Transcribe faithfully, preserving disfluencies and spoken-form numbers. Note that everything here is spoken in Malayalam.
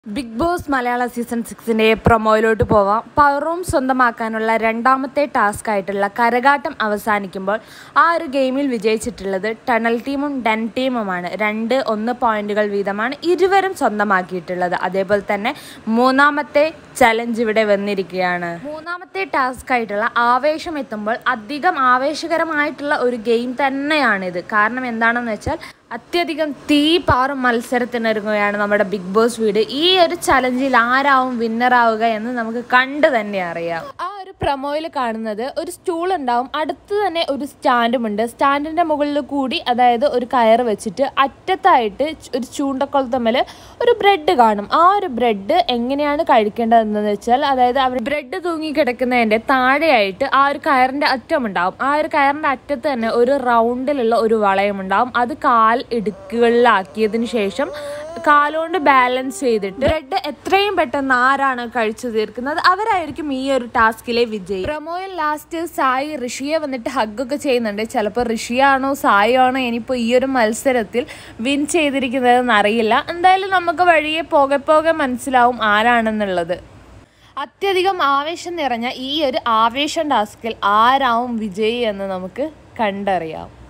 ബിഗ് ബോസ് മലയാള സീസൺ സിക്സിൻ്റെ പ്രൊമോയിലോട്ട് പോവാം. പവർ റൂം സ്വന്തമാക്കാനുള്ള രണ്ടാമത്തെ ടാസ്ക് ആയിട്ടുള്ള കരകാട്ടം അവസാനിക്കുമ്പോൾ ആ ഒരു ഗെയിമിൽ വിജയിച്ചിട്ടുള്ളത് ടണൽ ടീമും ഡെൻ ടീമുമാണ്. രണ്ട് ഒന്ന് പോയിന്റുകൾ വീതമാണ് ഇരുവരും സ്വന്തമാക്കിയിട്ടുള്ളത്. അതേപോലെ തന്നെ മൂന്നാമത്തെ ചലഞ്ച് ഇവിടെ വന്നിരിക്കുകയാണ്. മൂന്നാമത്തെ ടാസ്ക് ആയിട്ടുള്ള ആവേശം എത്തുമ്പോൾ അധികം ആവേശകരമായിട്ടുള്ള ഒരു ഗെയിം തന്നെയാണിത്. കാരണം എന്താണെന്ന് വെച്ചാൽ അത്യധികം തീ പാറും മത്സരത്തിനൊരുങ്ങുകയാണ് നമ്മുടെ ബിഗ് ബോസ് വീട്. ഈ ഒരു ചലഞ്ചിൽ ആരാവും വിന്നറാവുക എന്ന് നമുക്ക് കണ്ടു തന്നെ അറിയാം. ആ ഒരു പ്രൊമോയിൽ കാണുന്നത് ഒരു സ്റ്റൂൾ ഉണ്ടാവും, അടുത്ത് തന്നെ ഒരു സ്റ്റാൻഡുമുണ്ട്. സ്റ്റാൻഡിൻ്റെ മുകളിൽ കൂടി അതായത് ഒരു കയറ് വെച്ചിട്ട് അറ്റത്തായിട്ട് ഒരു ചൂണ്ടക്കുളത്തമ്മൽ ഒരു ബ്രെഡ് കാണും. ആ ഒരു ബ്രെഡ് എങ്ങനെയാണ് കഴിക്കേണ്ടതെന്ന് വെച്ചാൽ അതായത് അവർ ബ്രെഡ് തൂങ്ങി കിടക്കുന്നതിൻ്റെ താഴെയായിട്ട് ആ ഒരു കയറിൻ്റെ അറ്റമുണ്ടാവും. ആ ഒരു കയറിൻ്റെ അറ്റത്ത് തന്നെ ഒരു റൗണ്ടിലുള്ള ഒരു വളയമുണ്ടാവും. അത് കാൽ ഇടുക്കുകളിലാക്കിയതിനു ശേഷം കാലുകൊണ്ട് ബാലൻസ് ചെയ്തിട്ട് ബ്രെഡ് എത്രയും പെട്ടെന്ന് ആരാണ് കഴിച്ചു തീർക്കുന്നത് അവരായിരിക്കും ഈ ഒരു ടാസ്കിലെ വിജയി. പ്രൊമോയിൽ ലാസ്റ്റ് സായി ഋഷിയെ വന്നിട്ട് ഹഗ്ഗൊക്കെ ചെയ്യുന്നുണ്ട്. ചിലപ്പോൾ ഋഷിയാണോ സായി ആണോ ഇനിയിപ്പോൾ ഈ ഒരു മത്സരത്തിൽ വിൻ ചെയ്തിരിക്കുന്നതെന്ന് അറിയില്ല. എന്തായാലും നമുക്ക് വഴിയെ പോകെ പോകെ മനസ്സിലാവും ആരാണെന്നുള്ളത്. അത്യധികം ആവേശം നിറഞ്ഞ ഈ ഒരു ആവേശം ടാസ്കിൽ ആരാവും വിജയി എന്ന് നമുക്ക് കണ്ടറിയാം.